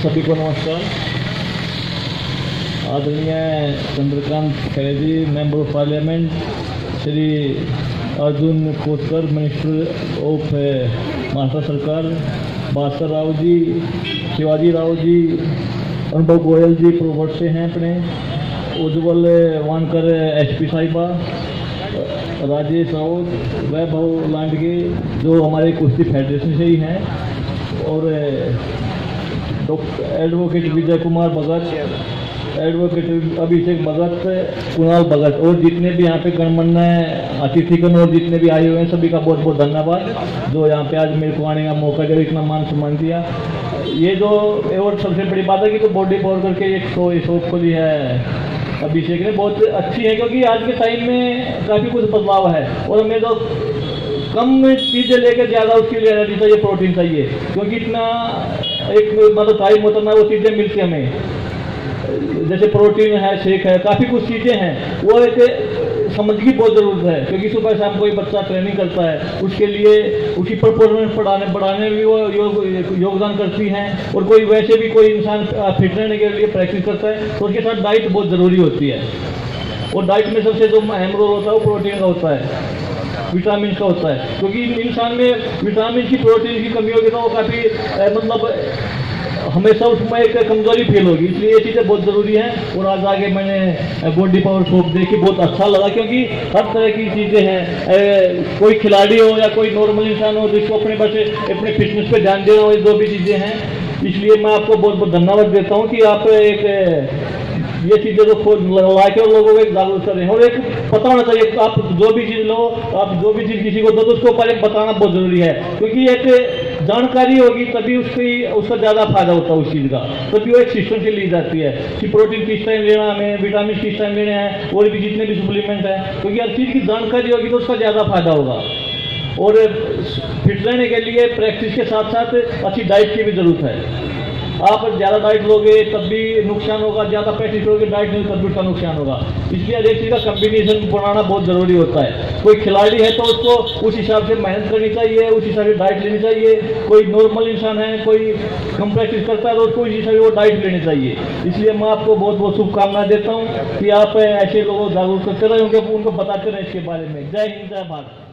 सभी को नमस्कार। आदरणीय Chandrakant Khaire ji, member of parliament, Shri Arjun Khotkar, minister of Maharashtra सरकार, भास्कर राव जी, शिवाजी राव जी, अनुभव गोयल जी प्रोवर्ट से हैं अपने, उज्ज्वल वानकर एसपी साहिबा, राजेश राउत, वैभव लांडगे जो हमारे कुश्ती फेडरेशन से ही हैं, और doctor advocate Vijay Kumar Bhagat, advocate Abhishek Bhagat, Kunal Bhagat, और जितने भी यहाँ पे गणमान्य अतिथिगण और जितने भी आए हुए हैं सभी का बहुत बहुत धन्यवाद जो यहाँ पे आज मेरे को आने का मौका दिया, इतना मान सम्मान दिया। ये जो और सबसे बड़ी बात है कि तो बॉडी पावर करके एक शॉप खोली है अभिषेक ने, बहुत अच्छी है क्योंकि आज के टाइम में काफ़ी कुछ बदलाव है और हमें तो कम चीज़ें लेकर ज़्यादा उसके लिए एनर्जी चाहिए, प्रोटीन चाहिए, क्योंकि इतना एक मतलब टाइम होता ना वो चीज़ें मिलती हमें, जैसे प्रोटीन है, शेक है, काफ़ी कुछ चीज़ें हैं, वो एक समझ की बहुत ज़रूरत है क्योंकि सुबह शाम कोई बच्चा ट्रेनिंग करता है उसके लिए उसकी परफॉर्मेंस बढ़ाने में भी वो योगदान करती हैं, और कोई वैसे भी कोई इंसान फिट रहने के लिए प्रैक्टिस करता है तो उसके साथ डाइट बहुत ज़रूरी होती है, और डाइट में सबसे जो अहम रोल होता है वो प्रोटीन का होता है, विटामिन का होता है, क्योंकि इंसान में विटामिन की प्रोटीन की कमी होगी तो वो काफ़ी मतलब हमेशा उसमें एक कमजोरी फील होगी, इसलिए ये चीज़ें बहुत ज़रूरी हैं। और आज आगे मैंने बॉडी पावर शॉप देखी, बहुत अच्छा लगा क्योंकि हर तरह की चीज़ें हैं, कोई खिलाड़ी हो या कोई नॉर्मल इंसान हो जिसको अपने बस अपने फिटनेस पे ध्यान देना हो, ये जो भी चीज़ें हैं, इसलिए मैं आपको बहुत बहुत धन्यवाद देता हूँ कि आप एक ये चीज़ें तो ला के और लोगों को एक जागरूक करें, और एक पता होना चाहिए आप जो भी चीज़ लो, आप जो भी चीज़ किसी को दो तो उसको पहले बताना बहुत ज़रूरी है, क्योंकि एक जानकारी होगी तभी उसका ज़्यादा फायदा होता है उस चीज़ का, तभी वो एक सिस्टम से ली जाती है कि प्रोटीन किस टाइम लेना हमें, विटामिन किस टाइम लेने हैं, और भी जितने भी सप्लीमेंट हैं, क्योंकि हर चीज़ की जानकारी होगी तो उसका ज़्यादा फायदा होगा। और फिट रहने के लिए प्रैक्टिस के साथ साथ अच्छी डाइट की भी ज़रूरत है। आप ज़्यादा डाइट लोगे तब भी नुकसान होगा, ज़्यादा प्रैक्टिस करोगे डाइट नहीं तब भी उसका नुकसान होगा, इसलिए हर एक चीज़ का कम्बिनेशन बनाना बहुत ज़रूरी होता है। कोई खिलाड़ी है तो उसको उस हिसाब से मेहनत करनी चाहिए, उस हिसाब से डाइट लेनी चाहिए, कोई नॉर्मल इंसान है, कोई कम प्रैक्टिस करता है तो उसको उस हिसाब से वो डाइट लेनी चाहिए। इसलिए मैं आपको बहुत बहुत शुभकामनाएं देता हूँ कि आप ऐसे लोगों को जागरूक करते रहें, उनको बताते रहें इसके बारे में। जय हिंद, जय भारत।